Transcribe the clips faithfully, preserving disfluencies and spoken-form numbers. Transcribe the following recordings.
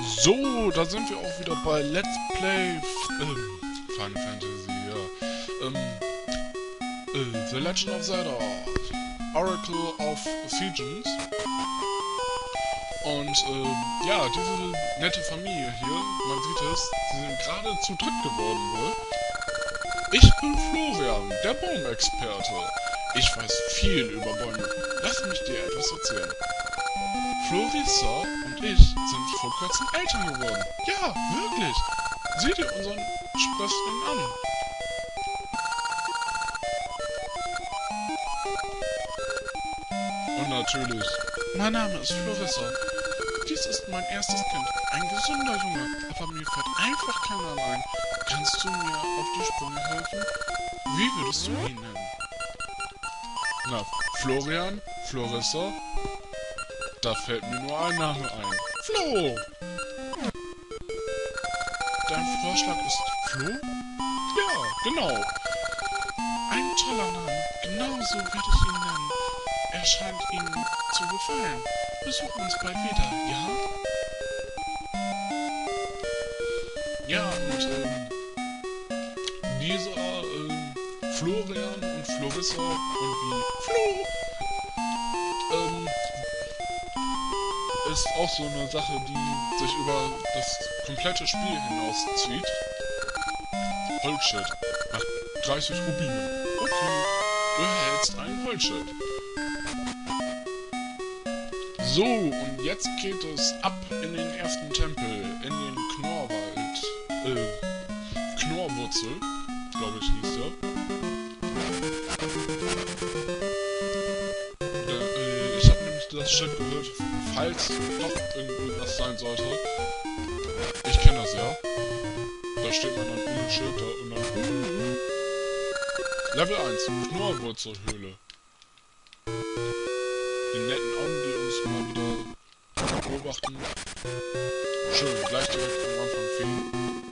So, da sind wir auch wieder bei Let's Play ähm, Final Fantasy, ja. Ähm, äh, The Legend of Zelda, Oracle of Seasons. Und ähm, ja, diese nette Familie hier, man sieht es, sie sind gerade zu dritt geworden wohl. Ich bin Florian, der Baumexperte. Ich weiß viel über Bäume. Lass mich dir etwas erzählen. Florissa und ich sind vor kurzem Eltern geworden. Ja, wirklich. Sieh dir unseren Sprössling an. Und natürlich, mein Name ist Florissa. Dies ist mein erstes Kind. Ein gesunder Junge, aber mir fällt einfach kein Name ein. Kannst du mir auf die Sprünge helfen? Wie würdest du ihn nennen? Na, Florian? Florissa? Da fällt mir nur ein Name ein. Flo! Dein Vorschlag ist Flo? Ja, genau. Ein toller Name. Genauso werde ich ihn nennen. Er scheint Ihnen zu gefallen. Besuchen uns bald wieder, ja? Ja, und ähm, dieser ähm, Florian und Florissa und wie Flo ähm, ist auch so eine Sache, die sich über das komplette Spiel hinauszieht. Holzschild. Nach dreißig Rubine. Okay, du erhältst ein Holzschild. So, und jetzt geht es ab in den ersten Tempel, in den Knorrwald. Äh, Knorrwurzel, glaube ich, hieß der. Äh, ich habe nämlich das Schild gehört, falls doch irgendwas sein sollte. Ich kenne das ja. Da steht man dann ohne Schild da und dann... Level eins, Knorrwurzelhöhle. Die netten Augen, die uns mal wieder beobachten. Schön, gleich direkt am Anfang fehlen.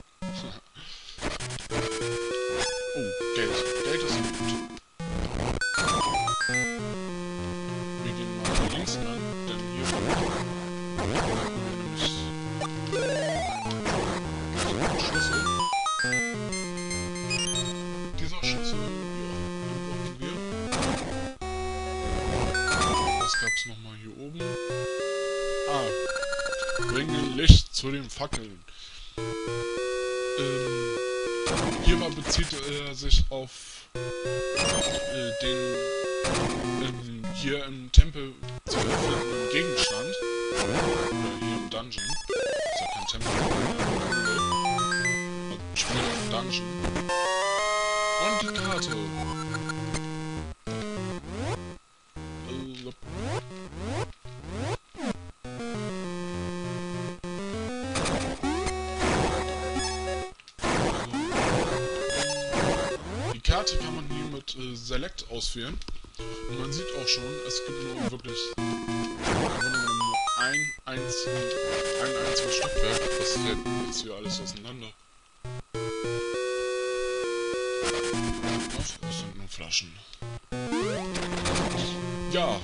Oh, Geld. Geld ist gut. Wir gehen mal hier links lang, denn hier haben wir nämlich einen Schlüssel. Dieser Schlüssel, ja, den brauchen wir. Was gab's nochmal hier oben? Ah, bringe Licht zu den Fackeln. Ähm, hierbei bezieht er sich auf äh, den ähm, hier im Tempel zu befindenden Gegenstand. Oder hier im Dungeon. Ist ja kein Tempel. Später im Dungeon. Und die Karte. Die Karte kann man hier mit äh, Select auswählen. Und man sieht auch schon, es gibt nur wirklich nur ein, einzigen, ein einziges Stockwerk. Das fällt jetzt hier alles auseinander. Ach, das sind nur Flaschen. Ja.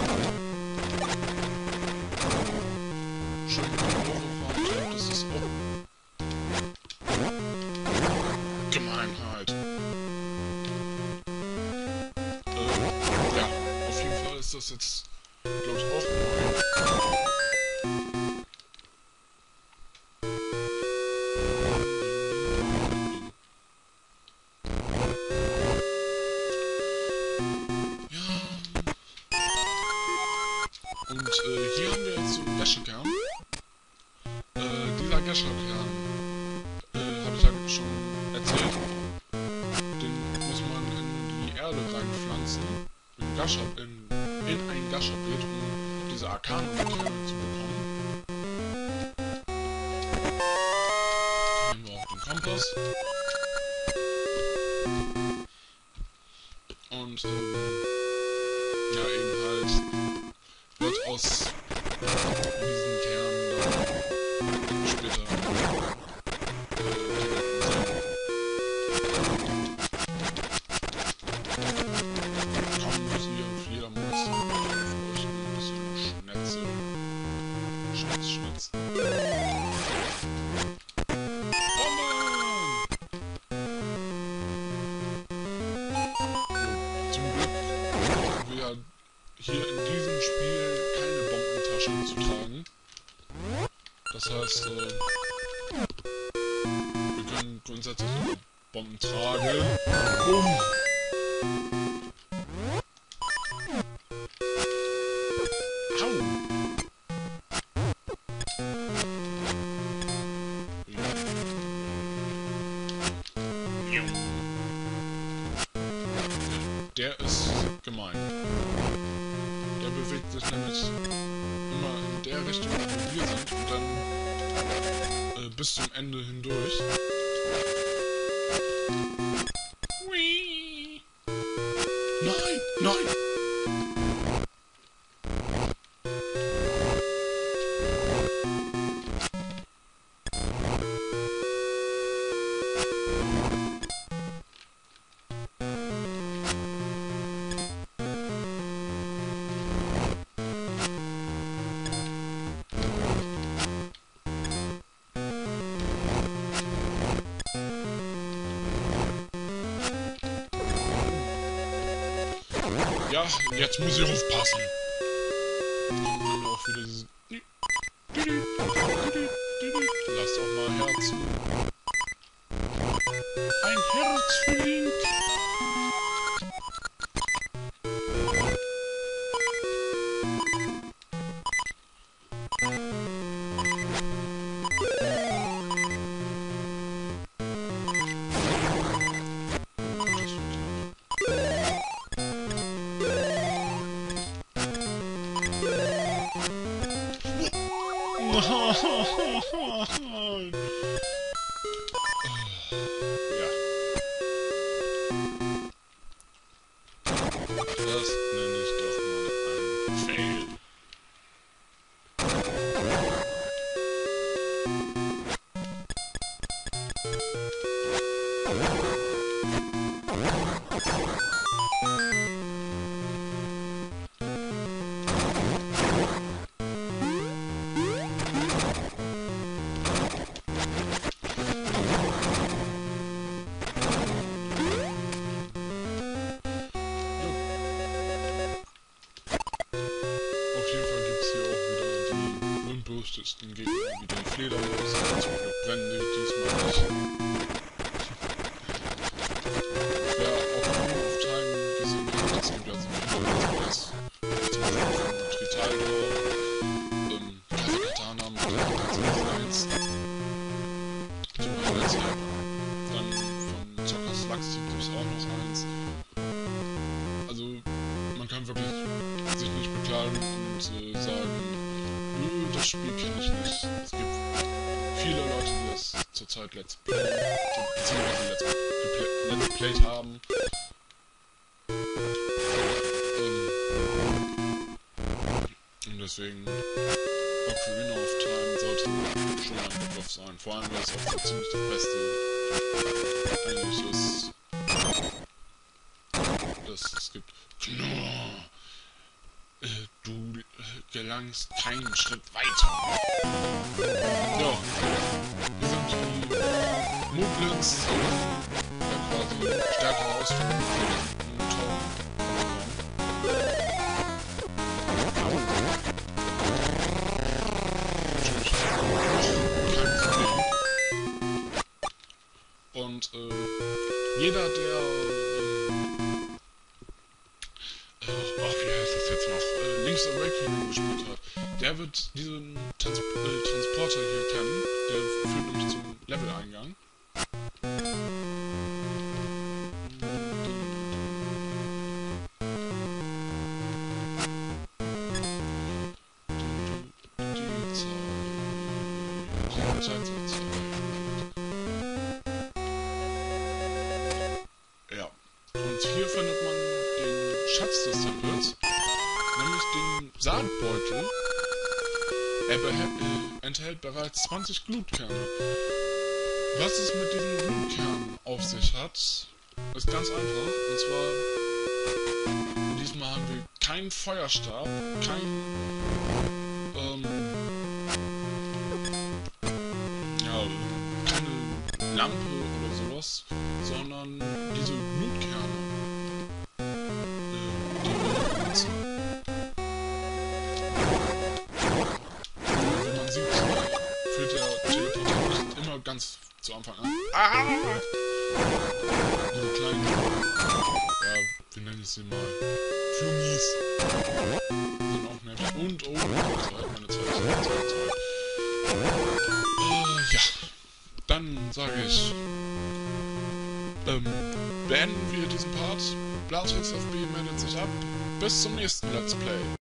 Schön mit dem Autofahren, das ist auch Gemeinheit. Äh, ja, auf jeden Fall ist das jetzt, glaube ich, auch neu. Und äh, hier haben wir jetzt so einen Gashakern. Äh, dieser Gashakern, äh, habe ich ja schon erzählt, den muss man in die Erde reinpflanzen, in, Gashap, in, in ein Gashapit, um diese Arkanen-Kerne zu bekommen. Dann nehmen wir auch den Kompass. Und ähm, ja, eben halt wird aus diesen Kernen dann später äh, kommen hier Fledermaus auf euch ein bisschen Schnetzel. Schnetz, Schnetz. Das heißt, äh, wir können grundsätzlich auch Bomben tragen. Bumm! Au! Der ist gemein. Der bewegt sich nämlich immer in der Richtung, wo wir sind und dann äh, bis zum Ende hindurch. Hui. Nein, nein! Ja, jetzt muss ich aufpassen. Und dann auch wieder dieses... Lasst auch mal Herz. Ein Herz für Link. Ja. Das nenne ich doch mal ein Fail. berühmt-berüchtigten Gegner wie die Fledermäuse, zum Glück brennen die diesmal nicht. Wer auch Ocarina of Time gesehen hat, es gibt ja so viele Let's Plays, zum Beispiel von Tritaldo, ähm, Kazakatana mit der eins, so ein Let's Play. Dann von Zockers Lachs gibt es auch noch eins. Also, man kann wirklich sich nicht beklagen und äh, sagen, nö, das Spiel kenne ich nicht. Es gibt viele Leute, die das zurzeit Let's Play, beziehungsweise Let's, Play, Let's Played haben. Ähm, und deswegen, Ocarina of Time sollte schon ein Begriff sein. Vor allem, weil es auch so ziemlich das Beste eigentlich ist, das es gibt. Knorr! Äh, du äh, gelangst keinen Schritt weiter. Ja, wir sind die Moblins, äh, quasi stärkere Ausführung für den Tom. Kein Problem. Und äh, jeder, der Link's Awakening gespielt hat, der wird diesen Trans äh, Transporter hier kennen. Der führt nämlich zum Level-Eingang. Die Zeit sind Zeit. Ja. Und hier findet man den Schatz des Tempels. Nämlich den Saatbeutel. Er äh, enthält bereits zwanzig Glutkerne. Was es mit diesen Glutkernen auf sich hat, ist ganz einfach. Und zwar, diesmal haben wir keinen Feuerstab, kein, ähm, ja, keine Lampe oder sowas, sondern diese Glutkerne, äh, die wir benutzen. ganz zu Anfang an. Ah! Diese kleinen, ja, wir nennen es sie mal Flummis. Sind auch nett. Und, oh, meine Zeit, meine Zeit, meine Zeit, Zeit. Äh, ja. Dann sage ich, ähm, beenden wir diesen Part. Blatex F B meldet sich ab. Bis zum nächsten Let's Play.